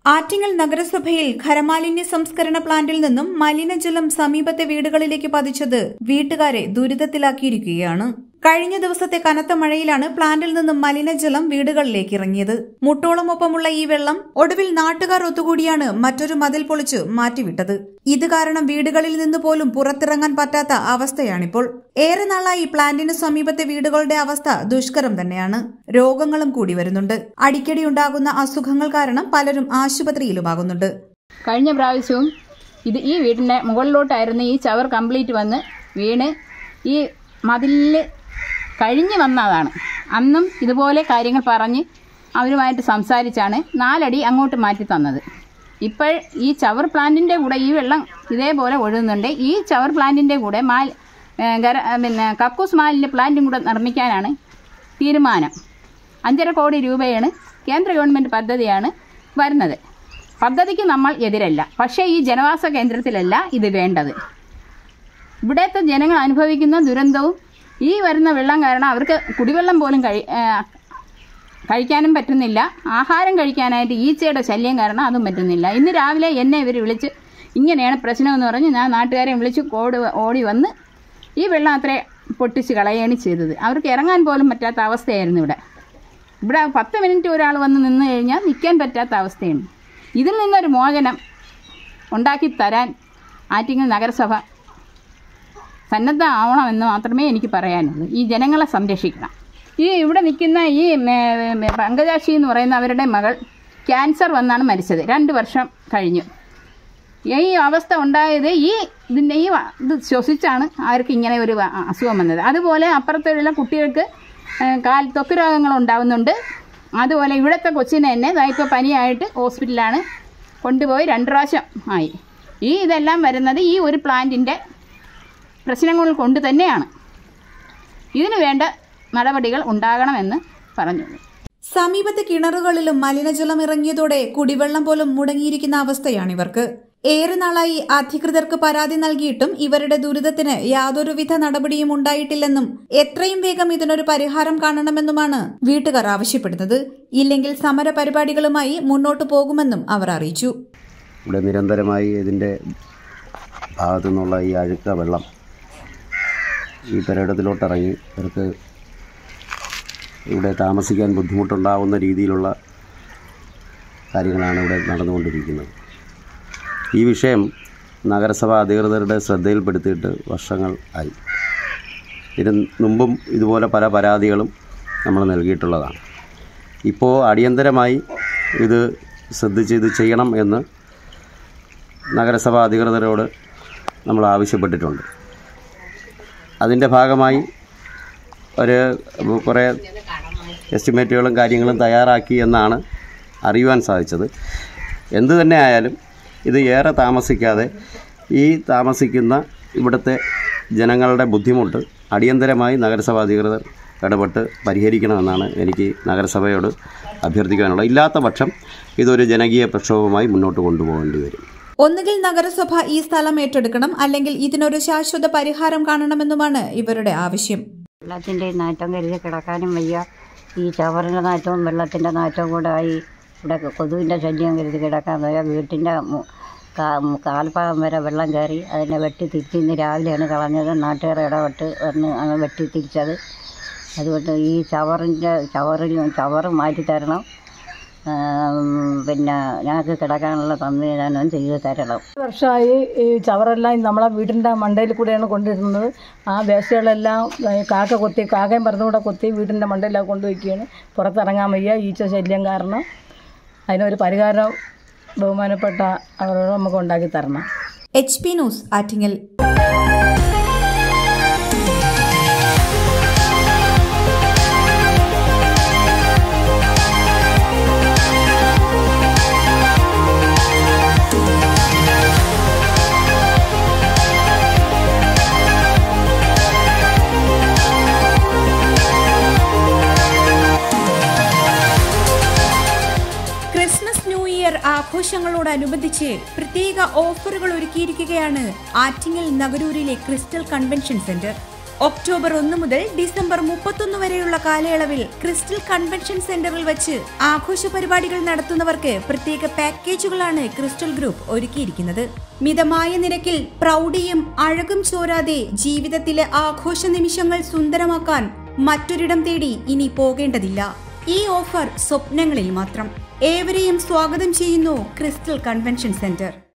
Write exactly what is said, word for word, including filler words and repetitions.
ആറ്റിങ്ങൽ നഗരസഭയിൽ ഖരമാലിന്യ സംസ്കരണ പ്ലാന്റിൽ നിന്നും മലിനജലം സമീപത്തെ വീടുകളിലേക്ക് പതിച്ചത് വീട്ടുകാരെ ദുരിതത്തിലാക്കിയിരിക്കുകയാണ്. കഴിഞ്ഞ ദിവസത്തെ കനത്ത മഴയിലാണ് പ്ലാന്റിൽ നിന്നും മലിനജലം വീടുകളിലേക്ക് ഇറങ്ങിയത്. മുട്ടോളമൊപ്പമുള്ള ഈ വെള്ളം ഒടുവിൽ നാട്ടുകാർ ഒത്തുകൂടിയാണ് മറ്റൊരു മതിൽ പൊളിച്ച് മാറ്റിവിട്ടത്. ഇത് കാരണം വീടുകളിൽ നിന്ന് പോലും പുറത്തിറങ്ങാൻ പറ്റാത്ത അവസ്ഥയാണിപ്പോൾ. ഏറെ നാളായി പ്ലാന്റിന് സമീപത്തെ വീടുകളുടെ അവസ്ഥ ദുഷ്കരം തന്നെയാണ്. രോഗങ്ങളും കൂടി വരുന്നുണ്ട്. അടിക്കടി ഉണ്ടാകുന്ന അസുഖങ്ങൾ കാരണം പലരും ആശുപത്രിയിലുമാകുന്നുണ്ട്. കഴിഞ്ഞ പ്രാവശ്യവും ഇത് ഈ വീടിന്റെ മുകളിലോട്ടായിരുന്നു ഈ ചവർ കംപ്ലീറ്റ് വന്ന് വീണ് ഈ മതിലിൽ കഴിഞ്ഞു വന്നതാണ്. അന്നും ഇതുപോലെ കാര്യങ്ങൾ പറഞ്ഞ് അവരുമായിട്ട് സംസാരിച്ചാണ് നാലടി അങ്ങോട്ട് മാറ്റി തന്നത്. ഇപ്പോൾ ഈ ചവർ പ്ലാന്റിൻ്റെ കൂടെ ഈ വെള്ളം ഇതേപോലെ ഒഴുകുന്നുണ്ട്. ഈ ചവർ പ്ലാന്റിൻ്റെ കൂടെ മാൽ പിന്നെ കക്കൂസ് മാലിൻ്റെ പ്ലാന്റും കൂടെ നിർമ്മിക്കാനാണ് തീരുമാനം. അഞ്ചര കോടി രൂപയാണ് കേന്ദ്ര ഗവൺമെൻറ് പദ്ധതിയാണ് വരുന്നത്. പദ്ധതിക്ക് നമ്മൾ എതിരല്ല. പക്ഷേ ഈ ജനവാസ കേന്ദ്രത്തിലല്ല ഇത് വേണ്ടത്. ഇവിടുത്തെ ജനങ്ങൾ അനുഭവിക്കുന്ന ദുരന്തവും ഈ വരുന്ന വെള്ളം കാരണം അവർക്ക് കുടിവെള്ളം പോലും കഴി കഴിക്കാനും പറ്റുന്നില്ല. ആഹാരം കഴിക്കാനായിട്ട് ഈച്ചയുടെ ശല്യം കാരണം അതും പറ്റുന്നില്ല. ഇന്ന് രാവിലെ എന്നെ ഇവർ വിളിച്ച് ഇങ്ങനെയാണ് പ്രശ്നമെന്ന് പറഞ്ഞ് ഞാൻ നാട്ടുകാരെ വിളിച്ച് കോടി ഓടി വന്ന് ഈ വെള്ളം അത്ര പൊട്ടിച്ച് കളയുകയാണ് ചെയ്തത്. അവർക്ക് ഇറങ്ങാൻ പോലും പറ്റാത്ത അവസ്ഥയായിരുന്നു. ഇവിടെ ഇവിടെ പത്ത് മിനിറ്റ് ഒരാൾ വന്ന് നിന്ന് കഴിഞ്ഞാൽ നിൽക്കാൻ പറ്റാത്ത അവസ്ഥയാണ്. ഇതിൽ നിന്നൊരു മോചനം ഉണ്ടാക്കി തരാൻ ആറ്റിങ്ങൽ നഗരസഭ സന്നദ്ധ ആവണമെന്ന് മാത്രമേ എനിക്ക് പറയാനുള്ളൂ. ഈ ജനങ്ങളെ സംരക്ഷിക്കണം. ഈ ഇവിടെ നിൽക്കുന്ന ഈ പങ്കജാക്ഷി എന്ന് പറയുന്ന അവരുടെ മകൾ ക്യാൻസർ വന്നാണ് മരിച്ചത്. രണ്ട് വർഷം കഴിഞ്ഞു. ഈ അവസ്ഥ ഉണ്ടായത് ഈ ഇതിൻ്റെ ഈ ഇത് ശ്വസിച്ചാണ് അവർക്ക് ഇങ്ങനെ ഒരു അസുഖം വന്നത്. അതുപോലെ അപ്പുറത്തുള്ള കുട്ടികൾക്ക് കാൽ ത്വക്ക് രോഗങ്ങൾ ഉണ്ടാകുന്നുണ്ട്. അതുപോലെ ഇവിടുത്തെ കൊച്ചിനെ തന്നെ ഇപ്പോൾ പനിയായിട്ട് ഹോസ്പിറ്റലിലാണ് കൊണ്ടുപോയി രണ്ട് പ്രാവശ്യം ആയി. ഈ ഇതെല്ലാം വരുന്നത് ഈ ഒരു പ്ലാന്റിൻ്റെ പ്രശ്നങ്ങൾ കൊണ്ട് തന്നെയാണ്. ഇതിനു വേണ്ട നടപടികൾ ഉണ്ടാകണമെന്ന് പറഞ്ഞു. സമീപത്തെ കിണറുകളിലും മലിനജലം ഇറങ്ങിയതോടെ കുടിവെള്ളം പോലും മുടങ്ങിയിരിക്കുന്ന അവസ്ഥയാണിവർക്ക്. ഏറെ നാളായി അധികൃതർക്ക് പരാതി നൽകിയിട്ടും ഇവരുടെ ദുരിതത്തിന് യാതൊരുവിധ നടപടിയും ഉണ്ടായിട്ടില്ലെന്നും എത്രയും വേഗം ഇതിനൊരു പരിഹാരം കാണണമെന്നുമാണ് വീട്ടുകാർ ആവശ്യപ്പെടുന്നത്. ഇല്ലെങ്കിൽ സമര പരിപാടികളുമായി മുന്നോട്ടു പോകുമെന്നും അവർ അറിയിച്ചു. ഇവിടെ നിരന്തരമായി ഇതിന്റെ ഭാഗത്തു നിന്നുള്ള ഈ അഴുക്ക വെള്ളം ഈ പെരയിടത്തിലോട്ടിറങ്ങി ഇവർക്ക് ഇവിടെ താമസിക്കാൻ ബുദ്ധിമുട്ടുണ്ടാകുന്ന രീതിയിലുള്ള കാര്യങ്ങളാണ് ഇവിടെ നടന്നുകൊണ്ടിരിക്കുന്നത്. ഈ വിഷയം നഗരസഭ അധികൃതരുടെ ശ്രദ്ധയിൽപ്പെടുത്തിയിട്ട് വർഷങ്ങൾ ആയി. ഇതിന് മുമ്പും ഇതുപോലെ പല പരാതികളും നമ്മൾ നൽകിയിട്ടുള്ളതാണ്. ഇപ്പോൾ അടിയന്തരമായി ഇത് ശ്രദ്ധിച്ച് ഇത് ചെയ്യണം എന്ന് നഗരസഭ അധികൃതരോട് നമ്മൾ ആവശ്യപ്പെട്ടിട്ടുണ്ട്. അതിൻ്റെ ഭാഗമായി ഒരു കുറേ എസ്റ്റിമേറ്റുകളും കാര്യങ്ങളും തയ്യാറാക്കി എന്നാണ് അറിയുവാൻ സാധിച്ചത്. എന്തു തന്നെ ആയാലും ഇത് ഏറെ താമസിക്കാതെ ഈ താമസിക്കുന്ന ഇവിടുത്തെ ജനങ്ങളുടെ ബുദ്ധിമുട്ട് അടിയന്തരമായി നഗരസഭാ അധികൃതർ ഇടപെട്ട് പരിഹരിക്കണമെന്നാണ് എനിക്ക് നഗരസഭയോട് അഭ്യർത്ഥിക്കാനുള്ളത്. ഇല്ലാത്ത പക്ഷം ഇതൊരു ജനകീയ പ്രക്ഷോഭമായി മുന്നോട്ട് കൊണ്ടുപോകേണ്ടി വരും. ഒന്നുകിൽ നഗരസഭ ഈ സ്ഥലം ഏറ്റെടുക്കണം, അല്ലെങ്കിൽ ഇതിനൊരു ശാശ്വത പരിഹാരം കാണണമെന്നുമാണ് ഇവരുടെ ആവശ്യം. വെള്ളത്തിൻ്റെ നാറ്റം കരുതി കിടക്കാനും വയ്യ. ഈ ചവറിൻ്റെ നാറ്റവും വെള്ളത്തിൻ്റെ നാറ്റവും കൂടെ ആയി ഇവിടെ കൊതുകിൻ്റെ ശല്യം കരുതി കിടക്കാൻ വയ്യ. വീട്ടിൻ്റെ കാൽഭാഗം വരെ വെള്ളം കയറി. അതിനെ വെട്ടി തിരിച്ച് ഇന്ന് രാവിലെയാണ് കളഞ്ഞത്. നാട്ടുകാർ ഇടപെട്ട് വന്ന് അങ്ങ് വെട്ടി തിരിച്ചത്. അതുകൊണ്ട് ഈ ചവറിൻ്റെ ചവറിൽ ചവറ് മാറ്റി തരണം. പിന്നെ ഞങ്ങൾക്ക് കിടക്കാനുള്ള സംവിധാനം ചെയ്തു തരണം. വർഷമായി ഈ ചവറെല്ലാം നമ്മളെ വീടിൻ്റെ മണ്ടയിൽ കൂടെയാണ് കൊണ്ടിരുന്നത്. ആ വേസ്റ്റുകളെല്ലാം കാക്ക കൊത്തി കാക്കയും പറന്നുകൂടെ കൊത്തി വീടിൻ്റെ മണ്ടയിലാണ് കൊണ്ടുവയ്ക്കുകയാണ്. പുറത്തിറങ്ങാൻ വയ്യ, ഈച്ച ശല്യം കാരണം. അതിനൊരു പരിഹാരം ബഹുമാനപ്പെട്ട അവരോട് നമുക്ക് ഉണ്ടാക്കി തരണം. H P news Attingal. Christmas new year ആഘോഷങ്ങളോടനുബന്ധിച്ച് പ്രത്യേക ഓഫറുകൾ ഒരുക്കിയിരിക്കുകയാണ് ആറ്റിങ്ങൽ നഗരൂരിലെ ക്രിസ്റ്റൽ കൺവെൻഷൻ സെന്റർ. ഒക്ടോബർ ഒന്ന് മുതൽ ഡിസംബർ മുപ്പത്തൊന്ന് വരെയുള്ള കാലയളവിൽ ക്രിസ്റ്റൽ കൺവെൻഷൻ സെന്ററിൽ വെച്ച് ആഘോഷ പരിപാടികൾ നടത്തുന്നവർക്ക് പ്രത്യേക പാക്കേജുകളാണ് ക്രിസ്റ്റൽ ഗ്രൂപ്പ് ഒരുക്കിയിരിക്കുന്നത്. മിതമായ നിരക്കിൽ പ്രൗഢിയും അഴകും ചോരാതെ ജീവിതത്തിലെ ആഘോഷ നിമിഷങ്ങൾ സുന്ദരമാക്കാൻ മറ്റൊരിടം തേടി ഇനി പോകേണ്ടതില്ല. ഈ ഓഫർ സ്വപ്നങ്ങളിൽ മാത്രം. ഏവരെയും സ്വാഗതം ചെയ്യുന്നു ക്രിസ്റ്റൽ കൺവെൻഷൻ സെന്റർ.